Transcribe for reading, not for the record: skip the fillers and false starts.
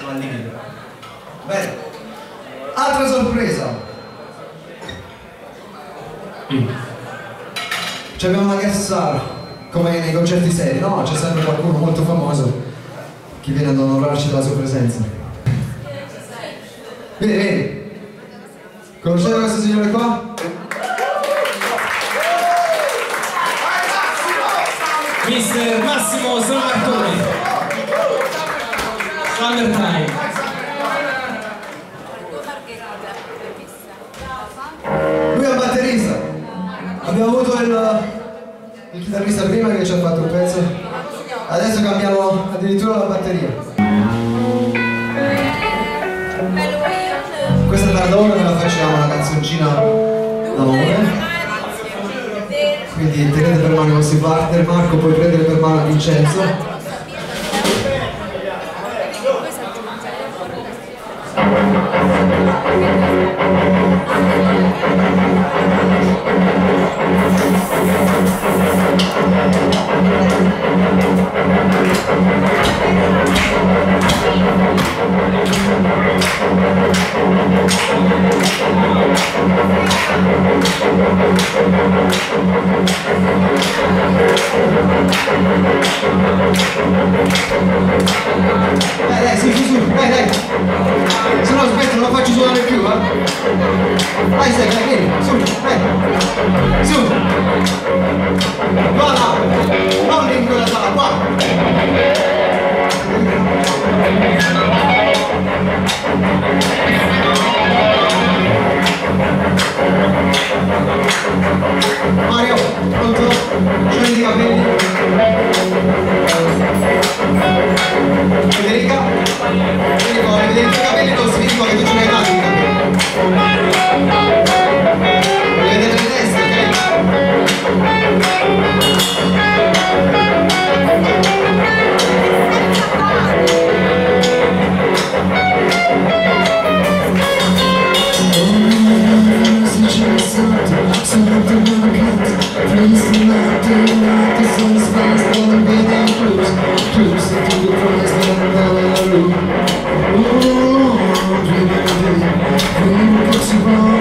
al limite. Bene. Altra sorpresa. Abbiamo una guest star, come nei concerti seri, no? C'è sempre qualcuno molto famoso che viene ad onorarci della sua presenza. Vieni, vieni. Conoscete questo signore qua? Mister Massimo Salvatore. Summertime. Lui è un batterista. Abbiamo avuto il chitarrista prima che ci ha fatto un pezzo. Adesso cambiamo addirittura la batteria. Questa tarda ora me la facciamo una canzoncina d'amore. Quindi tenete per mano i vostri partner, Marco puoi prendere per mano Vincenzo. Dai, su, dai. Se no aspetta, non lo faccio suonare più, eh. Dai, vieni, su, dai. Su. Qua, là. Non in quella sala, qua. Mario, pronto? Scendi i capelli. Federica? Federico, vedete i capelli rossi, dico che tu ce l'hai tanti i capelli. Voglio vedere le teste, ok? Oh,